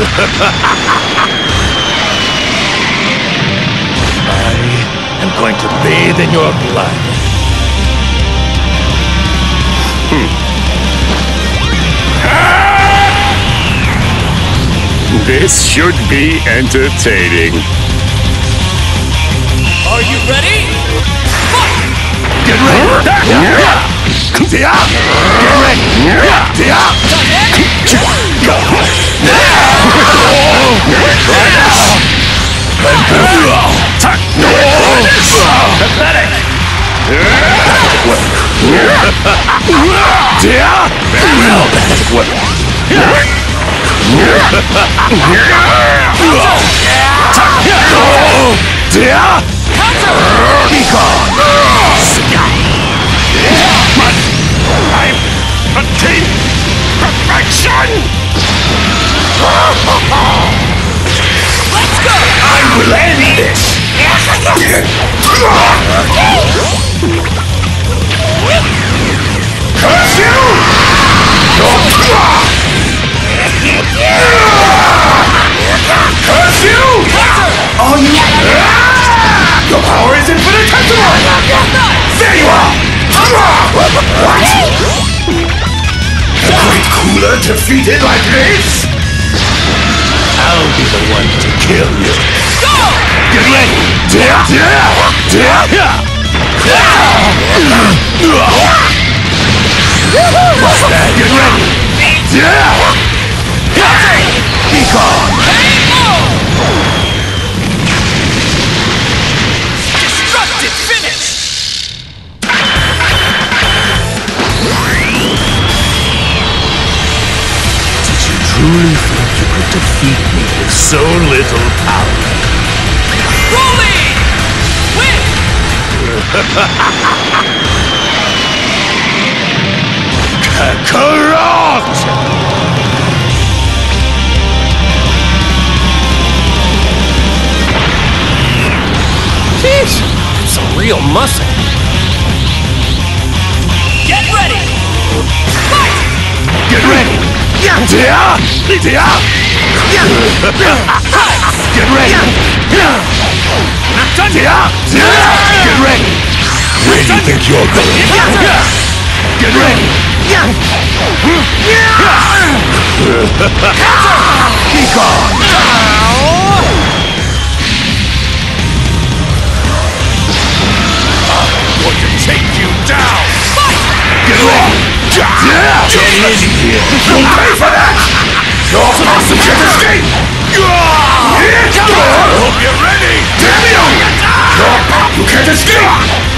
I'm going to bathe in your blood. This should be entertaining. Are you ready? Get ready! Get Pathetic! I've attained perfection! Let's go! I will end this! Curse you! Curse you! Oh, you... Your power is infinitesimal! There you are! What? The great cooler defeated like this? I'll be the one to kill you. Go! Get ready! What's that? Get ready! Be gone! Destructive finish! Did you truly think you could defeat me with so little power? Rolling! Win! Kakarot! Jeez, some real muscle. Get ready! Fight! Get ready! Get ready! Not done yet! Get ready! Where do you think you're going? Get ready! Be gone! I'm going to take you down! Get ready! Get in here! You'll pay for that! Your awesome can't escape! Hope you're ready! Damn you! You can't escape!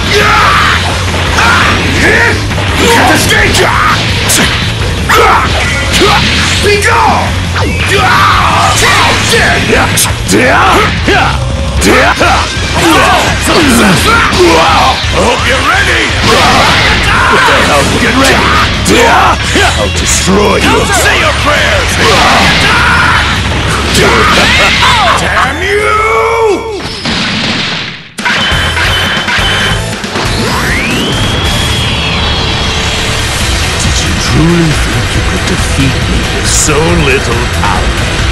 You can't escape! Be gone! I hope you're ready! What the hell? Get ready! I'll destroy you! Say your prayers! Damn you! Did you truly think you could defeat me with so little power?